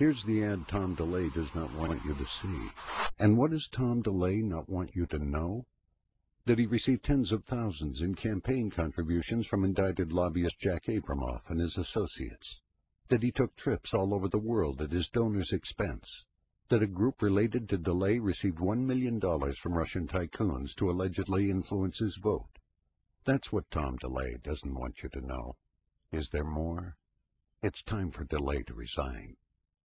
Here's the ad Tom DeLay does not want you to see. And what does Tom DeLay not want you to know? That he received tens of thousands in campaign contributions from indicted lobbyist Jack Abramoff and his associates. That he took trips all over the world at his donors' expense. That a group related to DeLay received $1 million from Russian tycoons to allegedly influence his vote. That's what Tom DeLay doesn't want you to know. Is there more? It's time for DeLay to resign.